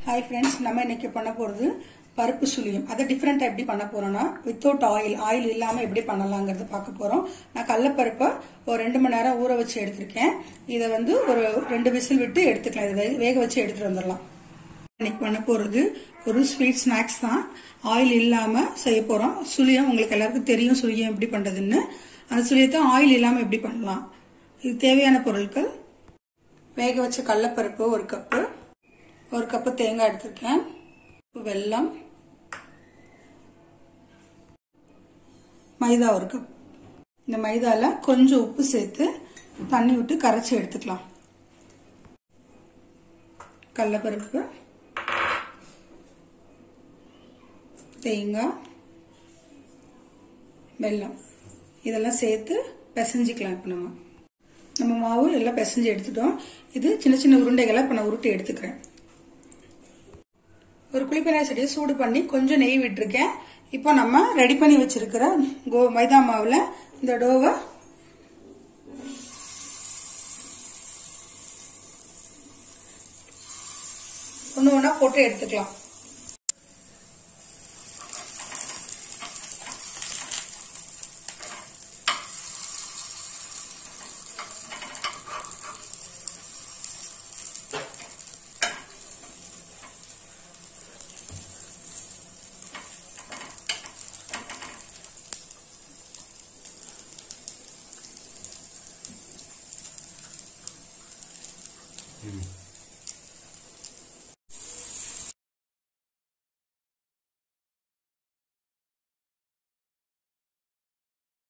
Hi friends நம்ம இன்னைக்கு பண்ண போறது பருப்பு சுழியம். அத டிஃபரண்டா எப்படி பண்ண போறோம்னா வித்தவுட் ஆயில் இல்லாம எப்படி பண்ணலாம்ங்கறத பார்க்க போறோம். நான் கடலை பருப்பை ஒரு 2 மணி நேரம் ஊற வச்சு எடுத்துர்க்கேன். இத வந்து ஒரு 2 விசில் விட்டு எடுத்துக்கலாம். இத வேக வச்சு எடுத்துட்டு வந்துறலாம். இன்னைக்கு பண்ண போறது ஒரு ஸ்வீட் ஸ்நாக்ஸ் தான். ஆயில் இல்லாம செய்ய போறோம். சுழியம் உங்களுக்கு எல்லாருக்கும் தெரியும் சுழியம் எப்படி பண்றதுன்னு. அந்த சுழியத்தை ஆயில் இல்லாம எப்படி பண்ணலாம். இது தேவையான பொருட்கள் வேக வச்ச கடலை பருப்பு 1 கப், 1 கப் தேங்காய் எடுத்துர்க்கேன், வெல்லம், மைதா 1 கப். இந்த மைதால கொஞ்சம் உப்பு சேர்த்து தண்ணி விட்டு கரைச்சி எடுத்துக்கலாம். கடலை பருப்பு, தேங்காய், வெல்லம் இதெல்லாம் சேர்த்து பிசைஞ்சிக்கலாம். இப்போ நம்ம மாவு எல்லாம் பிசைஞ்சு எடுத்துட்டோம். இது சின்ன சின்ன உருண்டைகளை இப்போ நான் உருட்டி எடுத்துக்கிறேன். ஒரு குழிப்பெண்ணெய் சட்டியை சூடு பண்ணி கொஞ்சம் நெய் விட்டுருக்கேன். இப்போ நம்ம ரெடி பண்ணி வச்சிருக்கிற மைதா மாவுல இந்த டோவை ஒன்று ஒன்றா போட்டு எடுத்துக்கலாம்.